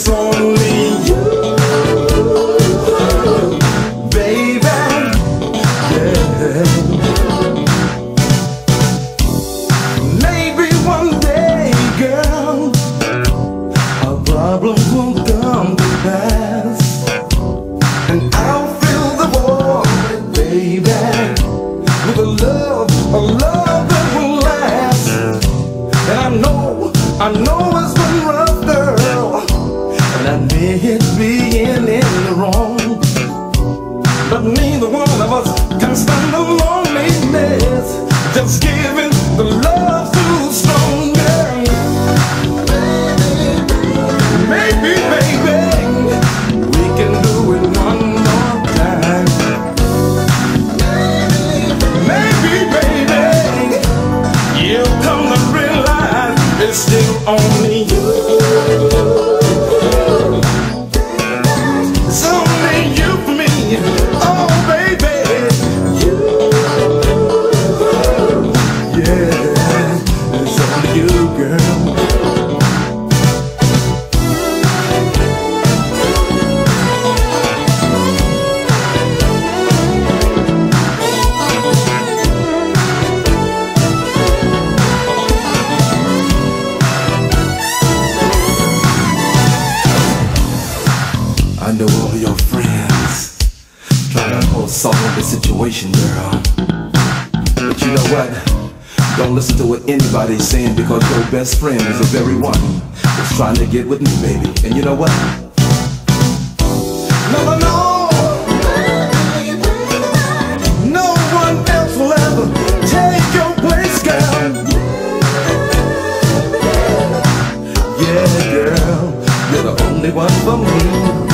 it's only you, baby. Yeah. Maybe one day, girl, our problems will come to pass, and I'll fill the void, baby, with a love that will last. And I know it's been rough, girl, and I admit being in the wrong, but neither one of us can stand the loneliness. Just giving the love too strong, girl. Maybe, baby, we can do it one more time. Maybe, baby, you'll come to realize it's still only you. It's only you for me. Oh, baby, you. Yeah, it's only you, girl. I know all of your friends trying to solve the situation, girl. But you know what? Don't listen to what anybody's saying, because your best friend is the very one that's trying to get with me, baby. And you know what? No, no one else will ever take your place, girl. Yeah, girl, you're the only one for me.